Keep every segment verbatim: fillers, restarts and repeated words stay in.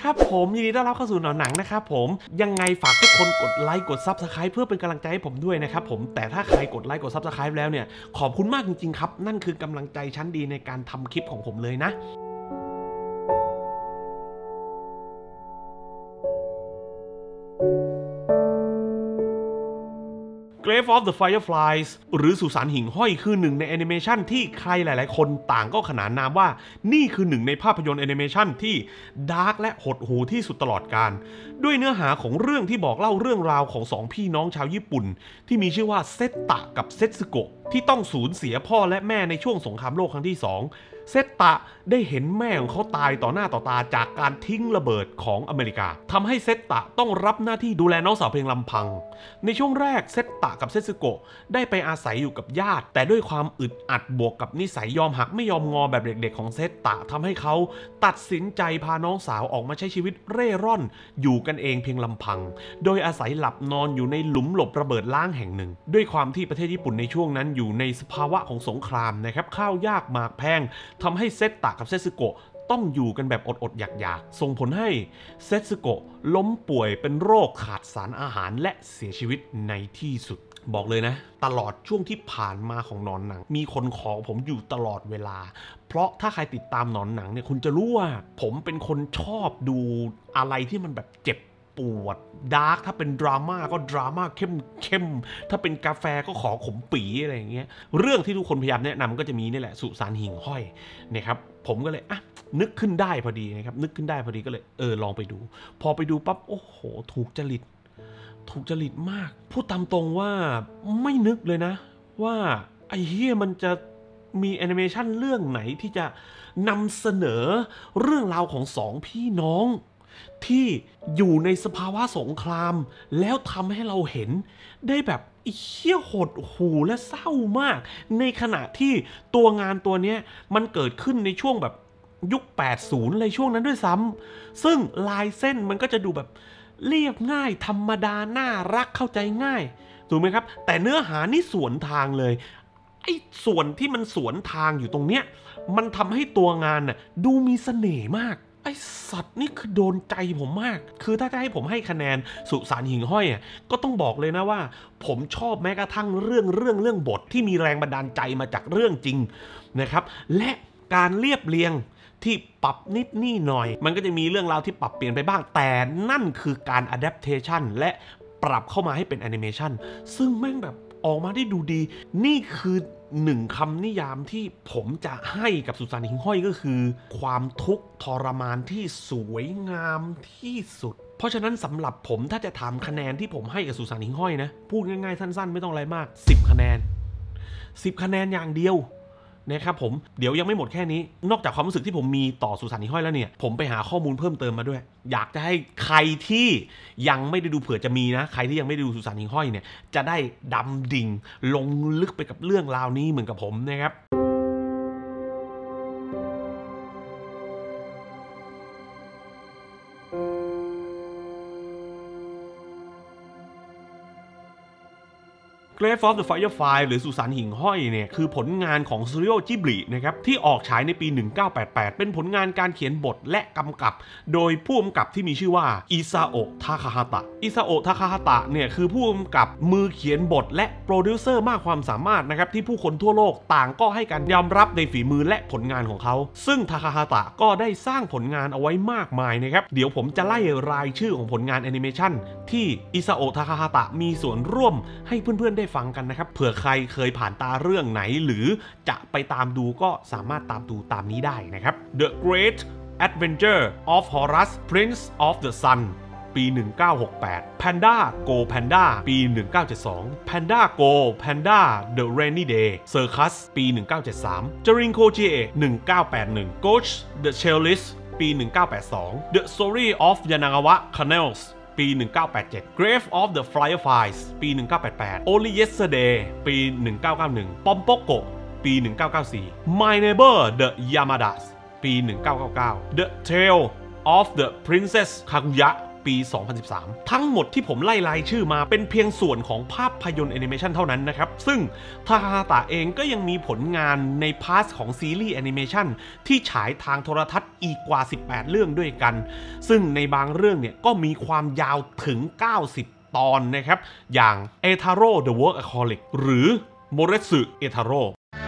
ครับผมยินดีต้อนรับเข้าสู่หนอนหนังนะครับผมยังไงฝากทุกคนกดไลค์กด ซับสไครบ์ เพื่อเป็นกำลังใจให้ผมด้วยนะครับผมแต่ถ้าใครกดไลค์กด ซับสไครบ์ แล้วเนี่ยขอบคุณมากจริงๆครับนั่นคือกำลังใจชั้นดีในการทำคลิปของผมเลยนะ Grave of the Fireflies หรือสุสานหิ่งห้อยคือหนึ่งในแอนิเมชันที่ใครหลายๆคนต่างก็ขนานนามว่านี่คือหนึ่งในภาพยนตร์แอนิเมชันที่ดาร์กและหดหู่ที่สุดตลอดกาลด้วยเนื้อหาของเรื่องที่บอกเล่าเรื่องราวของสองพี่น้องชาวญี่ปุ่นที่มีชื่อว่าเซตตะกับเซตสึโกะที่ต้องสูญเสียพ่อและแม่ในช่วงสงครามโลกครั้งที่สองเซตตะได้เห็นแม่ของเขาตายต่อหน้าต่อตาจากการทิ้งระเบิดของอเมริกาทำให้เซตตะต้องรับหน้าที่ดูแลน้องสาวเพียงลำพังในช่วงแรกเซตตะกับเซตสึโกะได้ไปอาศัยอยู่กับญาติแต่ด้วยความอึดอัดบวกกับนิสัยยอมหักไม่ยอมงอแบบเด็กๆของเซตตะทำให้เขาตัดสินใจพาน้องสาวออกมาใช้ชีวิตเร่ร่อนอยู่กันเองเพียงลำพังโดยอาศัยหลับนอนอยู่ในหลุมหลบระเบิดล้างแห่งหนึ่งด้วยความที่ประเทศญี่ปุ่นในช่วงนั้นอยู่ในสภาวะของสงครามนะครับข้าวยากหมากแพงทำให้เซตตะกับเซตสึโกะต้องอยู่กันแบบอดๆอยากๆส่งผลให้เซตสึโกะล้มป่วยเป็นโรคขาดสารอาหารและเสียชีวิตในที่สุดบอกเลยนะตลอดช่วงที่ผ่านมาของหนอนหนังมีคนขอผมอยู่ตลอดเวลาเพราะถ้าใครติดตามหนอนหนังเนี่ยคุณจะรู้ว่าผมเป็นคนชอบดูอะไรที่มันแบบเจ็บปวดดาร์กถ้าเป็นดราม่าก็ดราม่าเข้มเข้มถ้าเป็นกาแฟก็ขอขมปีอะไรอย่างเงี้ยเรื่องที่ทุกคนพยายามแนะนำก็จะมีนี่แหละสุสานหิ่งห้อยนะครับผมก็เลยอ่ะนึกขึ้นได้พอดีนะครับนึกขึ้นได้พอดีก็เลยเออลองไปดูพอไปดูปั๊บโอ้โหถูกจริตถูกจริตมากพูดตามตรงว่าไม่นึกเลยนะว่าไอ้เหี้ยมันจะมีแอนิเมชันเรื่องไหนที่จะนำเสนอเรื่องราวของสองพี่น้องที่อยู่ในสภาวะสงครามแล้วทำให้เราเห็นได้แบบเหี้ยหดหูและเศร้ามากในขณะที่ตัวงานตัวนี้มันเกิดขึ้นในช่วงแบบยุคแปดสิบเลยช่วงนั้นด้วยซ้ำซึ่งลายเส้นมันก็จะดูแบบเรียบง่ายธรรมดาน่ารักเข้าใจง่ายถูกไหมครับแต่เนื้อหานี่สวนทางเลยไอ้ส่วนที่มันสวนทางอยู่ตรงเนี้ยมันทำให้ตัวงานน่ะดูมีเสน่ห์มากไอ้สัตว์นี่คือโดนใจผมมากคือถ้าจะให้ผมให้คะแนนสุสานหิ่งห้อยอ่ะก็ต้องบอกเลยนะว่าผมชอบแม้กระทั่งเรื่องเรื่องเรื่องบทที่มีแรงบันดาลใจมาจากเรื่องจริงนะครับและการเรียบเรียงที่ปรับนิดนี่หน่อยมันก็จะมีเรื่องราวที่ปรับเปลี่ยนไปบ้างแต่นั่นคือการ adaptation และปรับเข้ามาให้เป็น animation ซึ่งแม่งแบบออกมาได้ดูดีนี่คือหนึ่งคำนิยามที่ผมจะให้กับสุสานหิ่งห้อยก็คือความทุกข์ทรมานที่สวยงามที่สุดเพราะฉะนั้นสำหรับผมถ้าจะถามคะแนนที่ผมให้กับสุสานหิ่งห้อยนะพูดง่ายๆสั้นๆไม่ต้องอะไรมากสิบคะแนนสิบคะแนนอย่างเดียวนะครับผมเดี๋ยวยังไม่หมดแค่นี้นอกจากความรู้สึกที่ผมมีต่อสุสานหิ่งห้อยแล้วเนี่ยผมไปหาข้อมูลเพิ่มเติมมาด้วยอยากจะให้ใครที่ยังไม่ได้ดูเผื่อจะมีนะใครที่ยังไม่ได้ดูสุสานหิ่งห้อยเนี่ยจะได้ดำดิ่งลงลึกไปกับเรื่องราวนี้เหมือนกับผมนะครับGrave of the Fireflies หรือสุสานหิ่งห้อยเนี่ยคือผลงานของสตูดิโอจิบลินะครับที่ออกฉายในปีหนึ่งเก้าแปดแปดเป็นผลงานการเขียนบทและกำกับโดยผู้กำกับที่มีชื่อว่าอิซาโอะทาคาฮาตะอิซาโอะทาคาฮาตะเนี่ยคือผู้กำกับมือเขียนบทและโปรดิวเซอร์มากความสามารถนะครับที่ผู้คนทั่วโลกต่างก็ให้การยอมรับในฝีมือและผลงานของเขาซึ่งทาคาฮาตะก็ได้สร้างผลงานเอาไว้มากมายนะครับเดี๋ยวผมจะไล่รายชื่อของผลงานแอนิเมชันที่อิซาโอะทาคาฮาตะมีส่วนร่วมให้เพื่อนๆได้ฟังกันนะครับเผื่อใครเคยผ่านตาเรื่องไหนหรือจะไปตามดูก็สามารถตามดูตามนี้ได้นะครับ The Great Adventure of Horace Prince of the Sun ปีหนึ่งเก้าหกแปด Panda Go Panda ปีหนึ่งเก้าเจ็ดสอง Panda Go Panda The Rainy Day Circus ปีหนึ่งเก้าเจ็ดสาม Jerinko Jie หนึ่งเก้าแปดหนึ่ง Ghost the Cellist ปีหนึ่งเก้าแปดสอง The Story of Yanagawa Canalsปีหนึ่งเก้าแปดเจ็ด Grave of the Fireflies ปีหนึ่งเก้าแปดแปด Only Yesterday ปีหนึ่งเก้าเก้าหนึ่ง Pompoko ปีหนึ่งเก้าเก้าสี่ My Neighbor the Yamadas ปีหนึ่งเก้าเก้าเก้า The Tale of the Princess Kaguya ปี สองพันสิบสาม ทั้งหมดที่ผมไล่รายชื่อมาเป็นเพียงส่วนของภาพยนตร์แอนิเมชันเท่านั้นนะครับซึ่งทาคาฮาตะเองก็ยังมีผลงานในพาร์ทของซีรีส์แอนิเมชันที่ฉายทางโทรทัศน์อีกกว่าสิบแปดเรื่องด้วยกันซึ่งในบางเรื่องเนี่ยก็มีความยาวถึงเก้าสิบตอนนะครับอย่าง Etaro the Workaholic หรือ Moretsu Etaro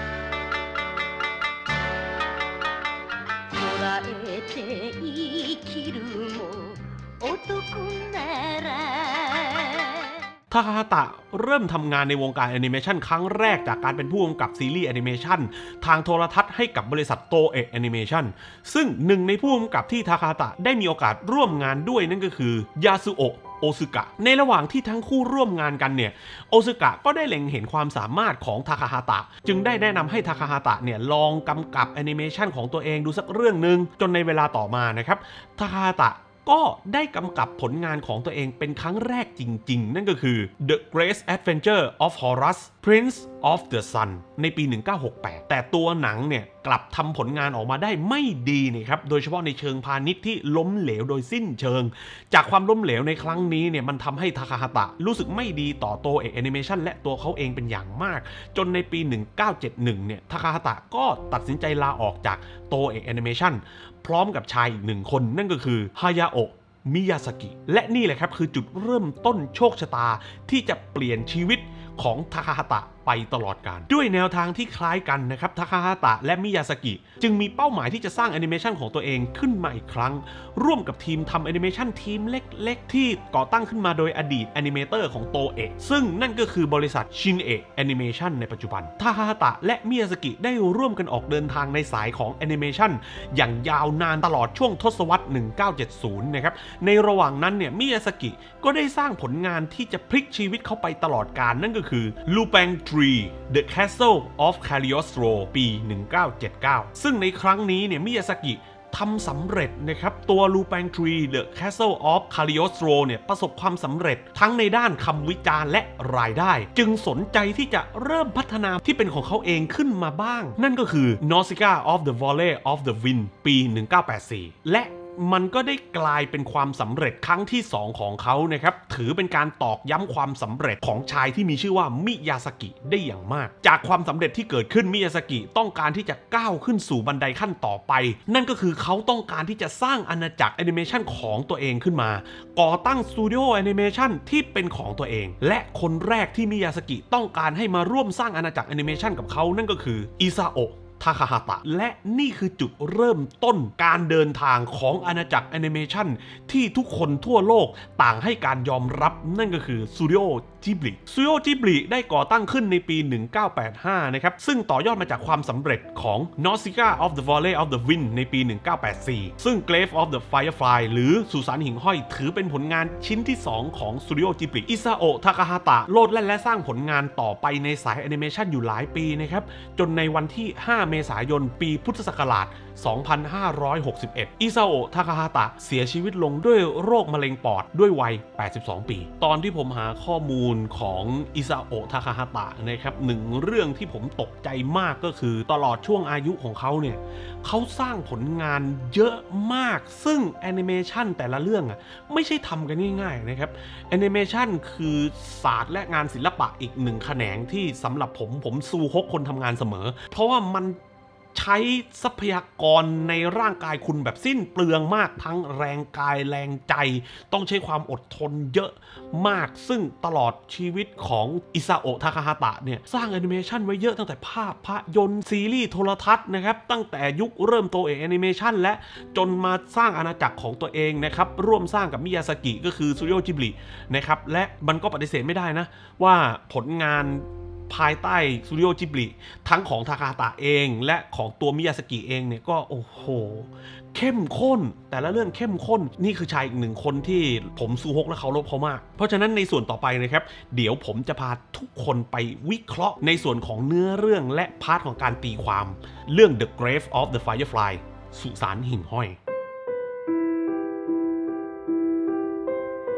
ทาคาฮาตะเริ่มทำงานในวงการแอนิเมชันครั้งแรกจากการเป็นผู้กำกับซีรีส์แอนิเมชันทางโทรทัศน์ให้กับบริษัทโตเอะแอนิเมชันซึ่งหนึ่งในผู้กำกับที่ทาคาฮาตะได้มีโอกาสร่วมงานด้วยนั่นก็คือยาสุโอะโอซึกะในระหว่างที่ทั้งคู่ร่วมงานกันเนี่ยโอซึกะก็ได้เล็งเห็นความสามารถของทาคาฮาตะจึงได้แนะนำให้ทาคาฮาตะเนี่ยลองกำกับแอนิเมชันของตัวเองดูสักเรื่องหนึ่งจนในเวลาต่อมานะครับทาคาฮาตะก็ได้กำกับผลงานของตัวเองเป็นครั้งแรกจริงๆนั่นก็คือ The Great Adventure of Horus Prince of the Sun ในปี หนึ่งเก้าหกแปด แต่ตัวหนังเนี่ยกลับทำผลงานออกมาได้ไม่ดีนะครับโดยเฉพาะในเชิงพาณิชย์ที่ล้มเหลวโดยสิ้นเชิงจากความล้มเหลวในครั้งนี้เนี่ยมันทำให้ทาคาฮาตะรู้สึกไม่ดีต่อโตเอะแอนิเมชันและตัวเขาเองเป็นอย่างมากจนในปี หนึ่งเก้าเจ็ดหนึ่ง เนี่ยทาคาฮาตะก็ตัดสินใจลาออกจากโตเอะแอนิเมชันพร้อมกับชายอีกหนึ่งคนนั่นก็คือฮายาโอะมิยาสกิและนี่แหละครับคือจุดเริ่มต้นโชคชะตาที่จะเปลี่ยนชีวิตของทาคาฮาตะไปตลอดกาลด้วยแนวทางที่คล้ายกันนะครับทาคาฮาตะและมิยาสกิจึงมีเป้าหมายที่จะสร้างแอนิเมชันของตัวเองขึ้นมาอีกครั้งร่วมกับทีมทำแอนิเมชันทีมเล็กๆที่ก่อตั้งขึ้นมาโดยอดีตแอนิเมเตอร์ของโตเอะซึ่งนั่นก็คือบริษัทชินเอะแอนิเมชันในปัจจุบันทาคาฮาตะและมิยาสกิได้ร่วมกันออกเดินทางในสายของแอนิเมชันอย่างยาวนานตลอดช่วงทศวรรษหนึ่งเก้าเจ็ดศูนย์นะครับในระหว่างนั้นเนี่ยมิยาสกิก็ได้สร้างผลงานที่จะพลิกชีวิตเขาไปตลอดกาลนั่นก็คือ Lupin ทรี The Castle of Cagliostro ปี หนึ่งเก้าเจ็ดเก้า ซึ่งในครั้งนี้เนี่ยมิยาสกิทำสำเร็จนะครับตัว Lupin ทรี The Castle of Cagliostro เนี่ยประสบความสำเร็จทั้งในด้านคำวิจารณ์และรายได้จึงสนใจที่จะเริ่มพัฒนาที่เป็นของเขาเองขึ้นมาบ้างนั่นก็คือ Nausicaa of the Valley of the Wind ปี หนึ่งเก้าแปดสี่ และมันก็ได้กลายเป็นความสำเร็จครั้งที่สองของเขานะครับถือเป็นการตอกย้ำความสำเร็จของชายที่มีชื่อว่ามิยาสกิได้อย่างมากจากความสำเร็จที่เกิดขึ้นมิยาสกิต้องการที่จะก้าวขึ้นสู่บันไดขั้นต่อไปนั่นก็คือเขาต้องการที่จะสร้างอาณาจักรแอนิเมชันของตัวเองขึ้นมาก่อตั้งสตูดิโอแอนิเมชันที่เป็นของตัวเองและคนแรกที่มิยาสกิต้องการให้มาร่วมสร้างอาณาจักรแอนิเมชันกับเขานั่นก็คืออิซาโอะทาคาฮาตะและนี่คือจุดเริ่มต้นการเดินทางของอาณาจักรแอนิเมชันที่ทุกคนทั่วโลกต่างให้การยอมรับนั่นก็คือสตูดิโอจิบลิสตูดิโอจิบลิได้ก่อตั้งขึ้นในปี หนึ่งเก้าแปดห้า นะครับซึ่งต่อยอดมาจากความสำเร็จของ Nausicaa of the Valley of the Wind ในปี หนึ่งเก้าแปดสี่ ซึ่ง Grave of the Firefly หรือสุสานหิ่งห้อยถือเป็นผลงานชิ้นที่สองของสตูดิโอจิบลิอิซาโอะทาคาฮาตะโลดแล่นและสร้างผลงานต่อไปในสายแอนิเมชันอยู่หลายปีนะครับจนในวันที่ห้าเมษายนปีพุทธศักราช สองพันห้าร้อยหกสิบเอ็ด อิซาโอะทาคาฮาตะเสียชีวิตลงด้วยโรคมะเร็งปอดด้วยวัย แปดสิบสอง ปีตอนที่ผมหาข้อมูลของอิซาโอะทาคาฮาตะนะครับหนึ่งเรื่องที่ผมตกใจมากก็คือตลอดช่วงอายุของเขาเนี่ยเขาสร้างผลงานเยอะมากซึ่งแอนิเมชันแต่ละเรื่องอ่ะไม่ใช่ทำกันง่ายๆนะครับแอนิเมชันคือศาสตร์และงานศิลปะอีกหนึ่งแขนงที่สำหรับผมผมซูฮกคนทำงานเสมอเพราะว่ามันใช้ทรัพยากรในร่างกายคุณแบบสิ้นเปลืองมากทั้งแรงกายแรงใจต้องใช้ความอดทนเยอะมากซึ่งตลอดชีวิตของอิซาโอะทาคาฮาตะเนี่ยสร้างแอนิเมชันไว้เยอะตั้งแต่ภาพยนตร์ซีรีส์โทรทัศน์นะครับตั้งแต่ยุคเริ่มโตเอะแอนิเมชันและจนมาสร้างอาณาจักรของตัวเองนะครับร่วมสร้างกับมิยาสกิก็คือสตูดิโอจิบลินะครับและมันก็ปฏิเสธไม่ได้นะว่าผลงานภายใต้สตูดิโอจิบลิทั้งของทาคาฮาตะเองและของตัวมิยาสกิเองเนี่ยก็โอ้โหเข้มข้นแต่ละเรื่องเข้มข้นนี่คือชายอีกหนึ่งคนที่ผมซูฮกและเคารพเขามากเพราะฉะนั้นในส่วนต่อไปนะครับเดี๋ยวผมจะพาทุกคนไปวิเคราะห์ในส่วนของเนื้อเรื่องและพาร์ทของการตีความเรื่อง The Grave of the Firefly สุสานหิ่งห้อย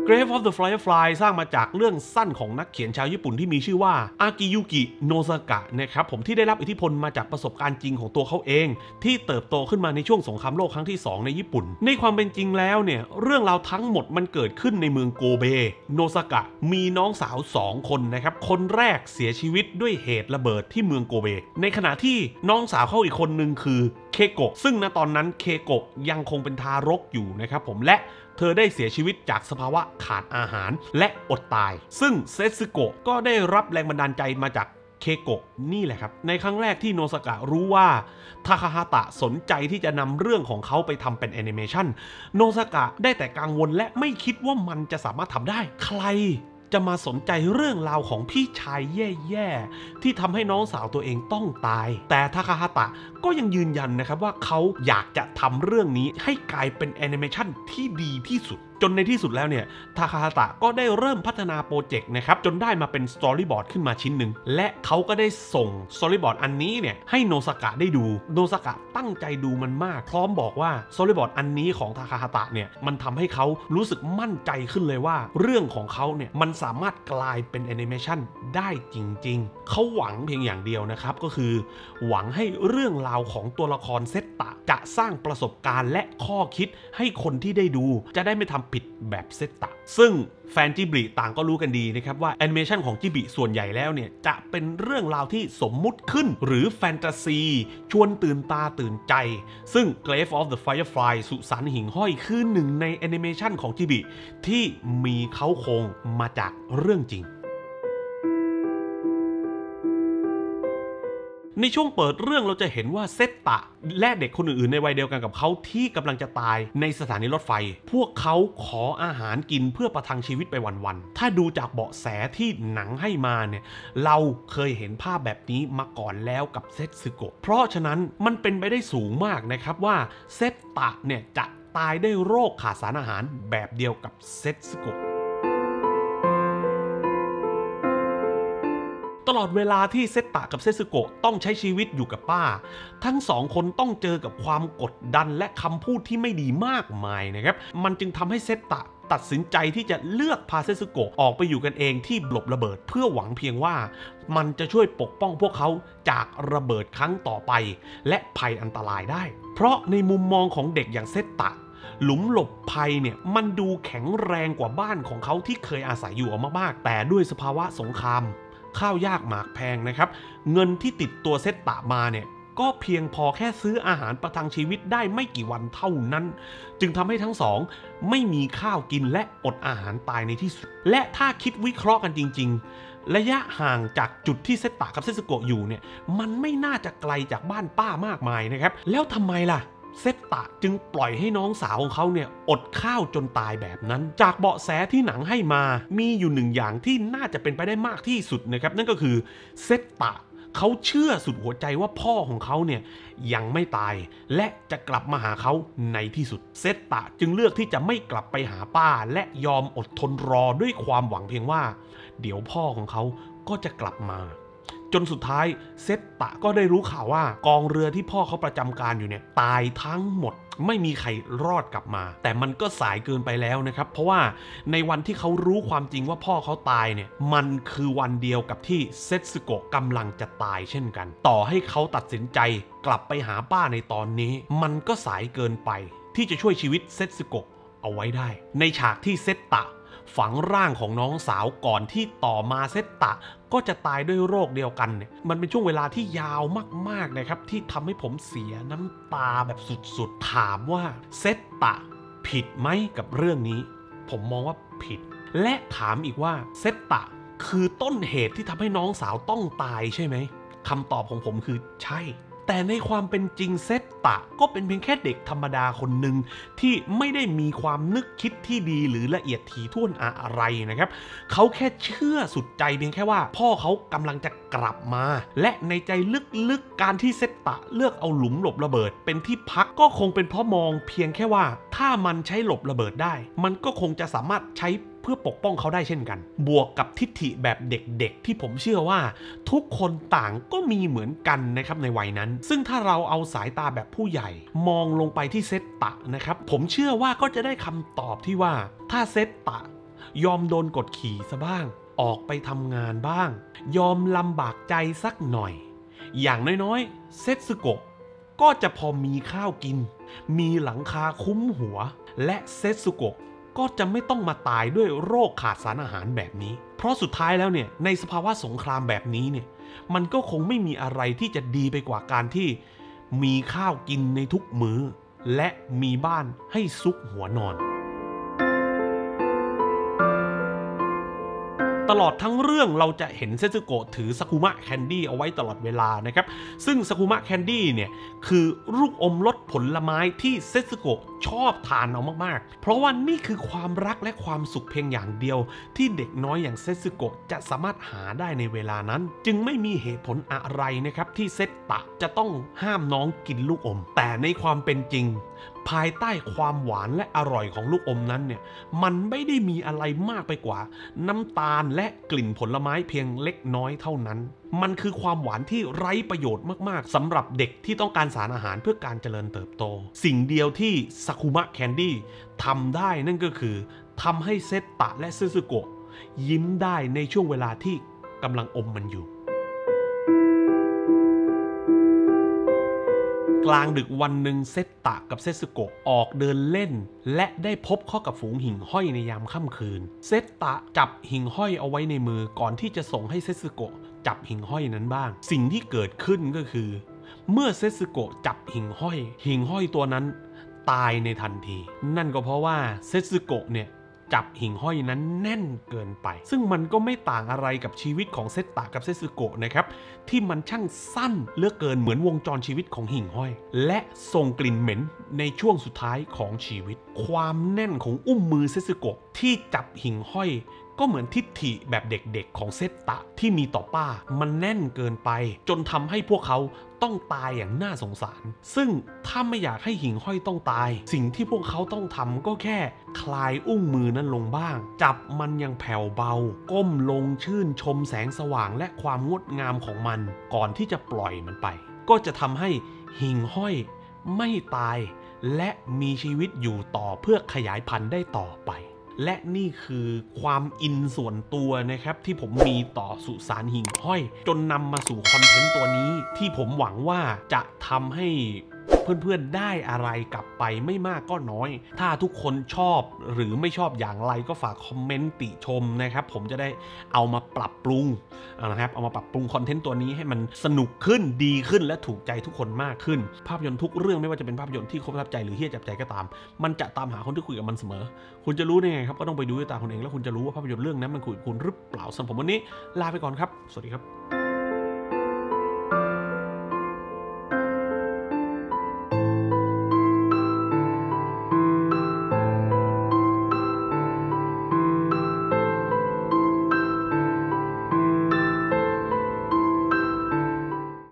Grave of the Firefly สร้างมาจากเรื่องสั้นของนักเขียนชาวญี่ปุ่นที่มีชื่อว่าอากิยุกิโนซากะนะครับผมที่ได้รับอิทธิพลมาจากประสบการณ์จริงของตัวเขาเองที่เติบโตขึ้นมาในช่วงสงครามโลกครั้งที่สองในญี่ปุ่นในความเป็นจริงแล้วเนี่ยเรื่องราวทั้งหมดมันเกิดขึ้นในเมืองโกเบโนซากะมีน้องสาวสองคนนะครับคนแรกเสียชีวิตด้วยเหตุระเบิดที่เมืองโกเบในขณะที่น้องสาวเขาอีกคนนึงคือเคโกะซึ่งณตอนนั้นเคโกะยังคงเป็นทารกอยู่นะครับผมและเธอได้เสียชีวิตจากสภาวะขาดอาหารและอดตายซึ่งเซซึโกะก็ได้รับแรงบันดาลใจมาจากเคโกะนี่แหละครับในครั้งแรกที่โนซากะรู้ว่าทาคาฮาตะสนใจที่จะนำเรื่องของเขาไปทำเป็นแอนิเมชันโนซากะได้แต่กังวลและไม่คิดว่ามันจะสามารถทำได้ใครจะมาสนใจเรื่องราวของพี่ชายแย่ๆที่ทำให้น้องสาวตัวเองต้องตายแต่ทาคาฮาตะก็ยังยืนยันนะครับว่าเขาอยากจะทำเรื่องนี้ให้กลายเป็นแอนิเมชันที่ดีที่สุดจนในที่สุดแล้วเนี่ยทาคาฮาตะก็ได้เริ่มพัฒนาโปรเจกต์นะครับจนได้มาเป็นสตอรี่บอร์ดขึ้นมาชิ้นหนึ่งและเขาก็ได้ส่งสตอรี่บอร์ดอันนี้เนี่ยให้โนซากะได้ดูโนซากะตั้งใจดูมันมากพร้อมบอกว่าสตอรี่บอร์ดอันนี้ของทาคาฮาตะเนี่ยมันทำให้เขารู้สึกมั่นใจขึ้นเลยว่าเรื่องของเขาเนี่ยมันสามารถกลายเป็นแอนิเมชันได้จริงๆเขาหวังเพียงอย่างเดียวนะครับก็คือหวังให้เรื่องราวของตัวละครเซตตะจะสร้างประสบการณ์และข้อคิดให้คนที่ได้ดูจะได้ไม่ทำผิดแบบเซตตะซึ่งแฟนจิบลิต่างก็รู้กันดีนะครับว่าแอนิเมชันของจิบลิส่วนใหญ่แล้วเนี่ยจะเป็นเรื่องราวที่สมมุติขึ้นหรือแฟนตาซีชวนตื่นตาตื่นใจซึ่ง Grave of the Firefly สุสานหิ่งห้อยคือหนึ่งในแอนิเมชันของจิบลิที่มีเขาโครงมาจากเรื่องจริงในช่วงเปิดเรื่องเราจะเห็นว่าเซตตะและเด็กคนอื่นๆในวัยเดียวกันกับเขาที่กำลังจะตายในสถานีรถไฟพวกเขาขออาหารกินเพื่อประทังชีวิตไปวันๆถ้าดูจากเบาะแสที่หนังให้มาเนี่ยเราเคยเห็นภาพแบบนี้มาก่อนแล้วกับเซตซึโกะเพราะฉะนั้นมันเป็นไปได้สูงมากนะครับว่าเซตตะเนี่ยจะตายด้วยโรคขาดสารอาหารแบบเดียวกับเซตซึโกะตลอดเวลาที่เซตตะกับเซซึโกะต้องใช้ชีวิตอยู่กับป้าทั้งสองคนต้องเจอกับความกดดันและคำพูดที่ไม่ดีมากมายนะครับมันจึงทำให้เซตตะตัดสินใจที่จะเลือกพาเซซึโกะออกไปอยู่กันเองที่หลบระเบิดเพื่อหวังเพียงว่ามันจะช่วยปกป้องพวกเขาจากระเบิดครั้งต่อไปและภัยอันตรายได้เพราะในมุมมองของเด็กอย่างเซตตะหลุมหลบภัยเนี่ยมันดูแข็งแรงกว่าบ้านของเขาที่เคยอาศัยอยู่มากๆแต่ด้วยสภาวะสงครามข้าวยากหมากแพงนะครับเงินที่ติดตัวเซตตะมาเนี่ยก็เพียงพอแค่ซื้ออาหารประทังชีวิตได้ไม่กี่วันเท่านั้นจึงทำให้ทั้งสองไม่มีข้าวกินและอดอาหารตายในที่สุดและถ้าคิดวิเคราะห์กันจริงๆระยะห่างจากจุดที่เซตตะกับเซซึโกะอยู่เนี่ยมันไม่น่าจะไกลจากบ้านป้ามากมายนะครับแล้วทำไมล่ะเซตตะจึงปล่อยให้น้องสาวของเขาเนี่ยอดข้าวจนตายแบบนั้นจากเบาะแสที่หนังให้มามีอยู่หนึ่งอย่างที่น่าจะเป็นไปได้มากที่สุดนะครับนั่นก็คือเซตตะเขาเชื่อสุดหัวใจว่าพ่อของเขาเนี่ยยังไม่ตายและจะกลับมาหาเขาในที่สุดเซตตะจึงเลือกที่จะไม่กลับไปหาป้าและยอมอดทนรอด้วยความหวังเพียงว่าเดี๋ยวพ่อของเขาก็จะกลับมาจนสุดท้ายเซตตะก็ได้รู้ข่าวว่ากองเรือที่พ่อเขาประจำการอยู่เนี่ยตายทั้งหมดไม่มีใครรอดกลับมาแต่มันก็สายเกินไปแล้วนะครับเพราะว่าในวันที่เขารู้ความจริงว่าพ่อเขาตายเนี่ยมันคือวันเดียวกับที่เซซึโกะกำลังจะตายเช่นกันต่อให้เขาตัดสินใจกลับไปหาป้าในตอนนี้มันก็สายเกินไปที่จะช่วยชีวิตเซซึโกะเอาไว้ได้ในฉากที่เซตตะฝังร่างของน้องสาวก่อนที่ต่อมาเซตตะก็จะตายด้วยโรคเดียวกันเนี่ยมันเป็นช่วงเวลาที่ยาวมากๆนะครับที่ทำให้ผมเสียน้ำตาแบบสุดๆถามว่าเซตตะผิดไหมกับเรื่องนี้ผมมองว่าผิดและถามอีกว่าเซตตะคือต้นเหตุที่ทำให้น้องสาวต้องตายใช่ไหมคำตอบของผมคือใช่แต่ในความเป็นจริงเซตตะก็เป็นเพียงแค่เด็กธรรมดาคนหนึ่งที่ไม่ได้มีความนึกคิดที่ดีหรือละเอียดถี่ถ้วนอะไรนะครับเขาแค่เชื่อสุดใจเพียงแค่ว่าพ่อเขากำลังจะกลับมาและในใจลึกๆการที่เซตตะเลือกเอาหลุมหลบระเบิดเป็นที่พักก็คงเป็นเพราะมองเพียงแค่ว่าถ้ามันใช้หลบระเบิดได้มันก็คงจะสามารถใช้เพื่อปกป้องเขาได้เช่นกันบวกกับทิฐิแบบเด็กๆที่ผมเชื่อว่าทุกคนต่างก็มีเหมือนกันนะครับในวัยนั้นซึ่งถ้าเราเอาสายตาแบบผู้ใหญ่มองลงไปที่เซตตะนะครับผมเชื่อว่าก็จะได้คำตอบที่ว่าถ้าเซตตะยอมโดนกดขี่ซะบ้างออกไปทำงานบ้างยอมลำบากใจสักหน่อยอย่างน้อยๆเซตสึโกะก็จะพอมีข้าวกินมีหลังคาคุ้มหัวและเซตสึโกะก็จะไม่ต้องมาตายด้วยโรคขาดสารอาหารแบบนี้เพราะสุดท้ายแล้วเนี่ยในสภาวะสงครามแบบนี้เนี่ยมันก็คงไม่มีอะไรที่จะดีไปกว่าการที่มีข้าวกินในทุกมื้อและมีบ้านให้ซุกหัวนอนตลอดทั้งเรื่องเราจะเห็นเซซึโกะถือซากุมะแคนดี้เอาไว้ตลอดเวลานะครับซึ่งซากุมะแคนดี้เนี่ยคือลูกอมรสผลไม้ที่เซซึโกะชอบทานเอามากๆเพราะว่านี่คือความรักและความสุขเพียงอย่างเดียวที่เด็กน้อยอย่างเซซึโกะจะสามารถหาได้ในเวลานั้นจึงไม่มีเหตุผลอะไรนะครับที่เซตตะจะต้องห้ามน้องกินลูกอมแต่ในความเป็นจริงภายใต้ความหวานและอร่อยของลูกอมนั้นเนี่ยมันไม่ได้มีอะไรมากไปกว่าน้ำตาลและกลิ่นผลไม้เพียงเล็กน้อยเท่านั้นมันคือความหวานที่ไร้ประโยชน์มากๆสำหรับเด็กที่ต้องการสารอาหารเพื่อการเจริญเติบโตสิ่งเดียวที่ซากุมะแคนดี้ทำได้นั่นก็คือทำให้เซตตะและซึซึโกะยิ้มได้ในช่วงเวลาที่กำลังอมมันอยู่กลางดึกวันหนึ่งเซตตะกับเซซึโกะออกเดินเล่นและได้พบเข้ากับฝูงหิ่งห้อยในยามค่ำคืนเซตตะจับหิ่งห้อยเอาไว้ในมือก่อนที่จะส่งให้เซซึโกะจับหิ่งห้อยนั้นบ้างสิ่งที่เกิดขึ้นก็คือเมื่อเซซึโกะจับหิ่งห้อยหิ่งห้อยตัวนั้นตายในทันทีนั่นก็เพราะว่าเซซึโกะเนี่ยจับหิ่งห้อยนั้นแน่นเกินไปซึ่งมันก็ไม่ต่างอะไรกับชีวิตของเซตตะกับเซซึโกะนะครับที่มันช่างสั้นเหลือเกินเหมือนวงจรชีวิตของหิ่งห้อยและส่งกลิ่นเหม็นในช่วงสุดท้ายของชีวิตความแน่นของอุ้มมือเซซึโกะที่จับหิ่งห้อยก็เหมือนทิฐิแบบเด็กๆของเซตตะที่มีต่อป้ามันแน่นเกินไปจนทำให้พวกเขาต้องตายอย่างน่าสงสารซึ่งถ้าไม่อยากให้หิ่งห้อยต้องตายสิ่งที่พวกเขาต้องทำก็แค่คลายอุ้งมือนั้นลงบ้างจับมันอย่างแผ่วเบาก้มลงชื่นชมแสงสว่างและความงดงามของมันก่อนที่จะปล่อยมันไปก็จะทำให้หิ่งห้อยไม่ตายและมีชีวิตอยู่ต่อเพื่อขยายพันธุ์ได้ต่อไปและนี่คือความอินส่วนตัวนะครับที่ผมมีต่อสุสานหิ่งห้อยจนนำมาสู่คอนเทนต์ตัวนี้ที่ผมหวังว่าจะทำให้เพื่อนๆได้อะไรกลับไปไม่มากก็น้อยถ้าทุกคนชอบหรือไม่ชอบอย่างไรก็ฝากคอมเมนต์ติชมนะครับผมจะได้เอามาปรับปรุงนะครับเอามาปรับปรุงคอนเทนต์ตัวนี้ให้มันสนุกขึ้นดีขึ้นและถูกใจทุกคนมากขึ้นภาพยนตร์ทุกเรื่องไม่ว่าจะเป็นภาพยนตร์ที่ประทับใจหรือเฮี้ยจับใจก็ตามมันจะตามหาคนที่คุยกับมันเสมอคุณจะรู้ได้ไงครับก็ต้องไปดูด้วยตาคุณเองแล้วคุณจะรู้ว่าภาพยนตร์เรื่องนั้นมันคุยกับคุณหรือเปล่าสำหรับผมวันนี้ลาไปก่อนครับสวัสดีครับ